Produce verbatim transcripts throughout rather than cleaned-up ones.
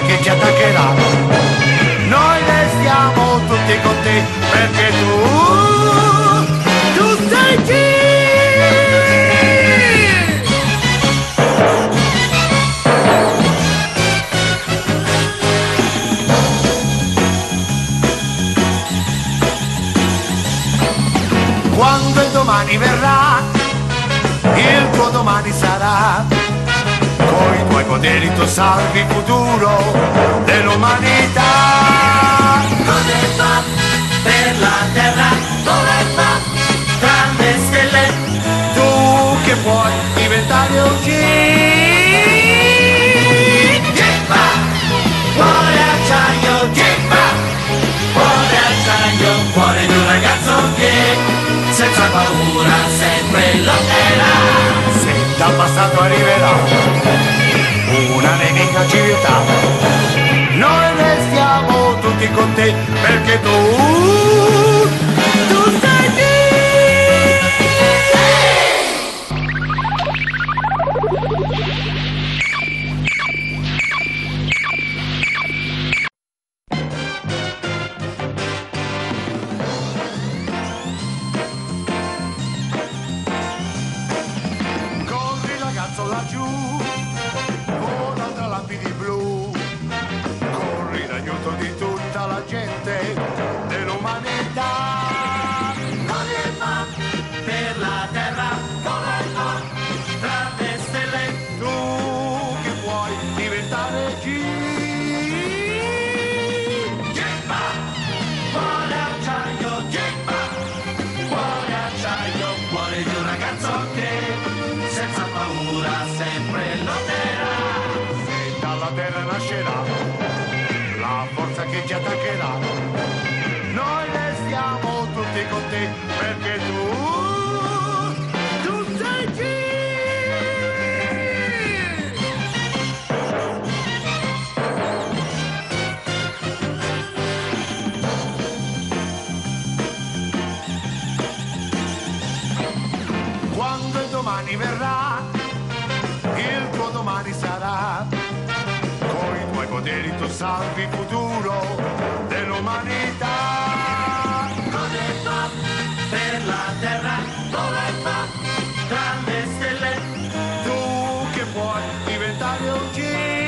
che ci attaccherà. Noi restiamo tutti con te perché tu, tu sei qui. Quando il domani verrà, il tuo domani sarà. Coi tuoi poteri tu salvi il futuro dell'umanità. Come fa per la terra, come fa tra le stelle, Tu che puoi diventare un G. Gippa, cuore acciaio, Gippa, cuore acciaio, cuore di un ragazzo che senza paura sempre lotterà. Se dal passato arriverà una nemica civiltà, noi restiamo tutti con te perché tu, tu sei qui. Corri ragazzo laggiù, vola tra lampi blu, corri in aiuto di tutta la gente dell'umanità. Come fa per la terra, come fa tra le stelle, Tu che puoi diventare G. Gippa, cuore acciaio, Gippa, cuore acciaio, cuore di un ragazzo che senza paura sempre lotterà. Se dalla terra nascerà la forza che ci attaccherà, noi restiamo tutti con te perché tu, tu sei G. Quando il domani verrà, il tuo domani sarà. Coi tuoi poteri tu salvi il futuro dell'umanità. Come fa per la terra, come fa tra le stelle, Tu che puoi diventare un G.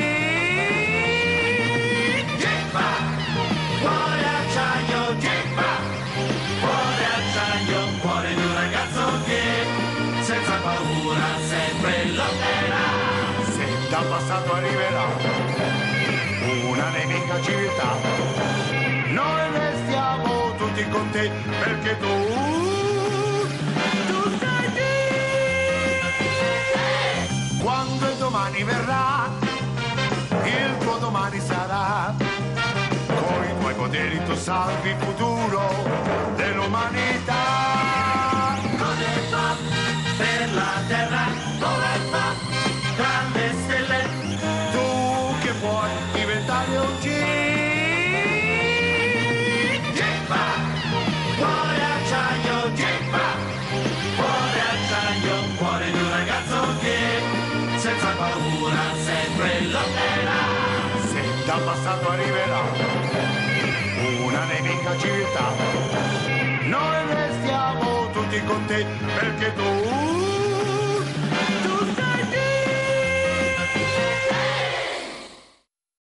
Gippa, cuore acciaio, Gippa, cuore acciaio, cuore di un ragazzo che senza paura sempre lotterà. Se dal passato arriverà una nemica civiltà, noi restiamo tutti con te perché tu, tu sei qui. Quando il domani verrà, il tuo domani sarà. Coi tuoi poteri tu salvi il futuro dell'umanità. Come fa per la terra, come fa tra le stelle, Tu che puoi diventare un G. Gippa, cuore acciaio, Gippa, cuore acciaio, cuore di un ragazzo che senza paura sempre lotterà. Se dal passato arriverà una nemica civiltà, noi restiamo tutti con te perché tu,